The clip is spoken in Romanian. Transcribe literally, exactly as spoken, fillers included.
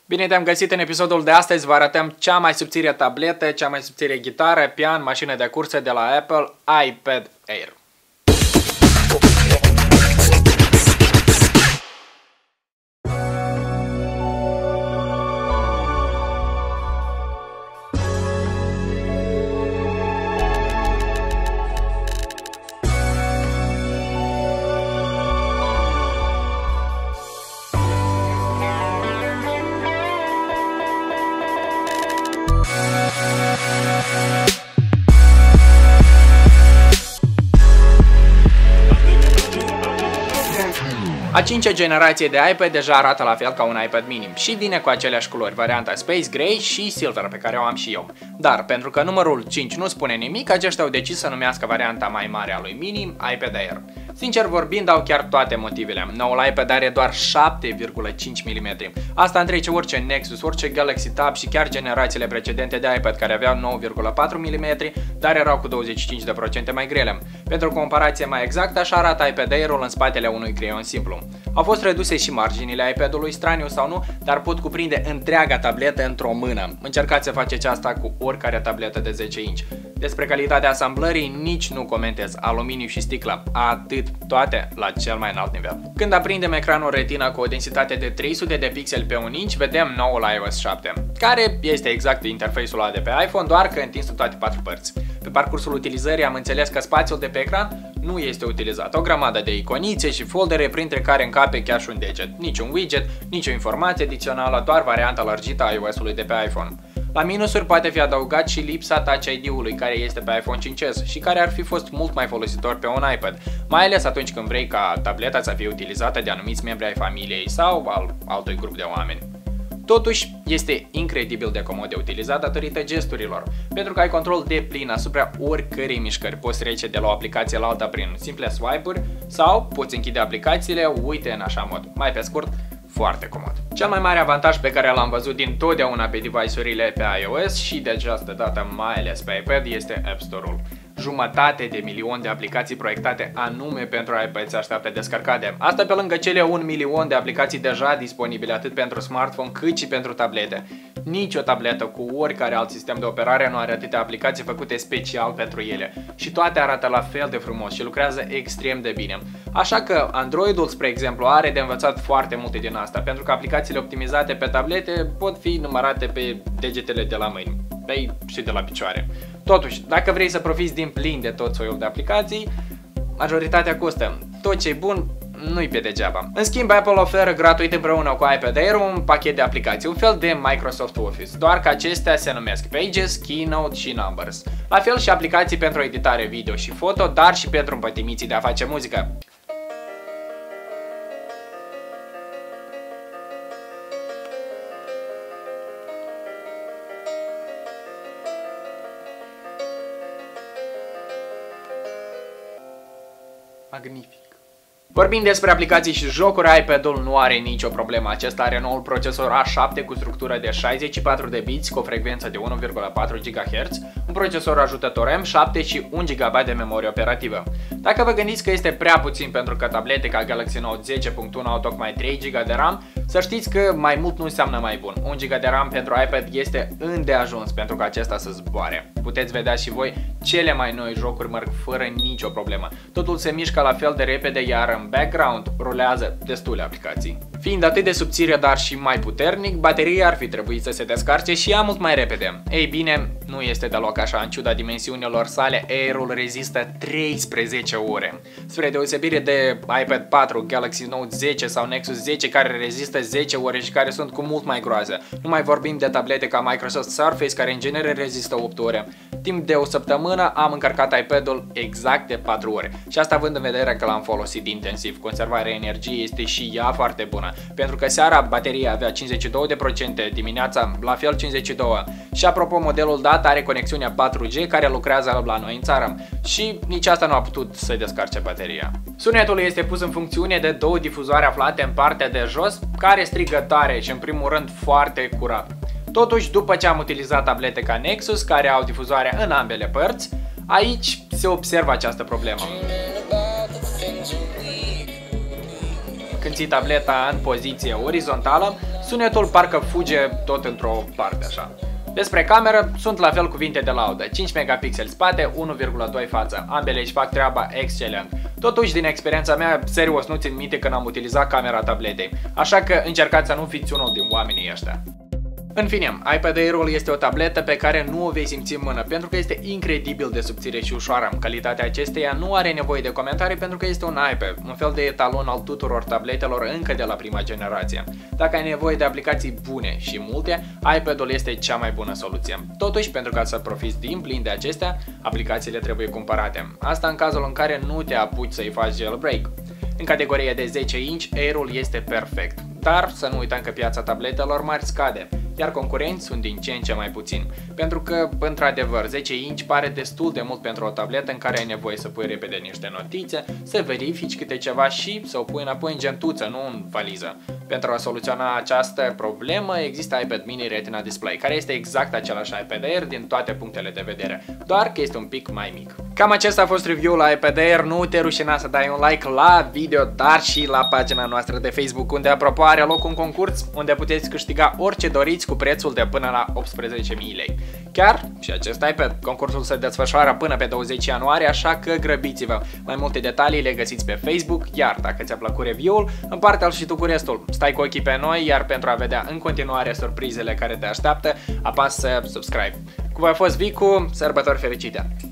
Bine te-am găsit în episodul de astăzi, vă arătăm cea mai subțire tabletă, cea mai subțire gitară, pian, mașină de cursă de la Apple, iPad Air. A cincea generație de iPad deja arată la fel ca un iPad mini și vine cu aceleași culori, varianta Space Gray și Silver, pe care o am și eu. Dar pentru că numărul cinci nu spune nimic, aceștia au decis să numească varianta mai mare a lui mini iPad Air. Sincer vorbind, au chiar toate motivele. Noul iPad are doar șapte virgulă cinci milimetri. Asta întrece orice Nexus, orice Galaxy Tab și chiar generațiile precedente de iPad care aveau nouă virgulă patru milimetri, dar erau cu douăzeci și cinci la sută mai grele. Pentru comparație mai exactă, așa arată iPad Air-ul în spatele unui creion simplu. Au fost reduse și marginile iPad-ului, straniu sau nu, dar pot cuprinde întreaga tabletă într-o mână. Încercați să faceți asta cu oricare tabletă de zece inci. Despre calitatea asamblării nici nu comentez, aluminiu și sticlă, atât, toate la cel mai înalt nivel. Când aprindem ecranul Retina cu o densitate de trei sute de pixeli pe un inch, vedem noul iOS șapte, care este exact interface-ul ăla de pe iPhone, doar că întins în toate patru părți. Pe parcursul utilizării am înțeles că spațiul de pe ecran nu este utilizat. O grămadă de iconițe și foldere, printre care încape chiar și un deget. Nici un widget, nici o informație adițională, doar varianta lărgită a iOS-ului de pe iPhone. La minusuri poate fi adăugat și lipsa Touch I D-ului care este pe iPhone cinci S și care ar fi fost mult mai folositor pe un iPad, mai ales atunci când vrei ca tableta să fie utilizată de anumiți membri ai familiei sau al altui grup de oameni. Totuși, este incredibil de comod de utilizat datorită gesturilor, pentru că ai control deplin asupra oricărei mișcări. Poți trece de la o aplicație la alta prin simple swipe-uri sau poți închide aplicațiile, uite, în așa mod. Mai pe scurt, foarte comod. Cel mai mare avantaj pe care l-am văzut dintotdeauna pe device-urile pe iOS și de această dată mai ales pe iPad este App Store-ul. Jumătate de milion de aplicații proiectate anume pentru iPad se așteaptă descărcate. Asta pe lângă cele un milion de aplicații deja disponibile atât pentru smartphone cât și pentru tablete. Nici o tabletă cu oricare alt sistem de operare nu are atâtea aplicații făcute special pentru ele. Și toate arată la fel de frumos și lucrează extrem de bine. Așa că Android-ul, spre exemplu, are de învățat foarte multe din asta, pentru că aplicațiile optimizate pe tablete pot fi numărate pe degetele de la mâini, pe și de la picioare. Totuși, dacă vrei să profiți din plin de tot soiul de aplicații, majoritatea costă. Tot ce e bun nu-i pe degeaba. În schimb, Apple oferă gratuit împreună cu iPad Air un pachet de aplicații, un fel de Microsoft Office, doar că acestea se numesc Pages, Keynote și Numbers. La fel și aplicații pentru editare video și foto, dar și pentru împătimiții de a face muzică. Magnific! Vorbind despre aplicații și jocuri, iPad-ul nu are nicio problemă. Acesta are noul procesor A șapte cu structură de șaizeci și patru de biți cu o frecvență de unu virgulă patru gigahertz, un procesor ajutător M șapte și un gigabyte de memorie operativă. Dacă vă gândiți că este prea puțin pentru că tablete ca Galaxy Note zece punct unu au tocmai trei giga de RAM, să știți că mai mult nu înseamnă mai bun. un giga de RAM pentru iPad este îndeajuns pentru ca acesta să zboare. Puteți vedea și voi, cele mai noi jocuri merg fără nicio problemă. Totul se mișcă la fel de repede, iar în background rulează destule aplicații. Fiind atât de subțire, dar și mai puternic, bateria ar fi trebuit să se descarce și ea mult mai repede. Ei bine, nu este deloc așa. În ciuda dimensiunilor sale, Air-ul rezistă treisprezece ore. Spre deosebire de iPad patru, Galaxy Note zece sau Nexus zece care rezistă zece ore și care sunt cu mult mai groase. Nu mai vorbim de tablete ca Microsoft Surface care în genere rezistă opt ore. Timp de o săptămână am încărcat iPad-ul exact de patru ore și asta având în vedere că l-am folosit intensiv. Conservarea energiei este și ea foarte bună, pentru că seara bateria avea cincizeci și doi la sută, dimineața la fel cincizeci și doi la sută. Și apropo, modelul dat are conexiunea patru G care lucrează la noi în țară și nici asta nu a putut să descarce bateria. Sunetul este pus în funcțiune de două difuzoare aflate în partea de jos care strigă tare și în primul rând foarte curat. Totuși, după ce am utilizat tablete ca Nexus care au difuzoare în ambele părți, aici se observă această problemă. Când ții tableta în poziție orizontală, Sunetul parcă fuge tot într-o parte așa. Despre cameră, sunt la fel cuvinte de laudă, cinci megapixeli spate, unu virgulă doi față, ambele își fac treaba excelent. Totuși, din experiența mea, serios nu țin minte când am utilizat camera tabletei, așa că încercați să nu fiți unul din oamenii ăștia. În fine, iPad Air-ul este o tabletă pe care nu o vei simți în mână pentru că este incredibil de subțire și ușoară. Calitatea acesteia nu are nevoie de comentarii pentru că este un iPad, un fel de etalon al tuturor tabletelor încă de la prima generație. Dacă ai nevoie de aplicații bune și multe, iPad-ul este cea mai bună soluție. Totuși, pentru ca să profiți din plin de acestea, aplicațiile trebuie cumpărate. Asta în cazul în care nu te apuci să-i faci jailbreak. În categoria de zece inch, Air-ul este perfect, dar să nu uităm că piața tabletelor mari scade, iar concurenți sunt din ce în ce mai puțini, pentru că, într-adevăr, zece inch pare destul de mult pentru o tabletă în care ai nevoie să pui repede niște notițe, să verifici câte ceva și să o pui înapoi în gentuță, nu în valiză. Pentru a soluționa această problemă, există iPad Mini Retina Display, care este exact același iPad Air din toate punctele de vedere, doar că este un pic mai mic. Cam acesta a fost review-ul la iPad Air, nu te rușina să dai un like la video, dar și la pagina noastră de Facebook, unde apropo are loc un concurs unde puteți câștiga orice doriți cu prețul de până la optsprezece mii lei. Chiar și acest iPad. Concursul se desfășoară până pe douăzeci ianuarie, așa că grăbiți-vă. Mai multe detalii le găsiți pe Facebook, iar dacă ți-a plăcut review-ul, împarte-l și tu cu restul. Stai cu ochii pe noi, iar pentru a vedea în continuare surprizele care te așteaptă, apasă subscribe. Cu voi a fost Vicu, sărbători fericite!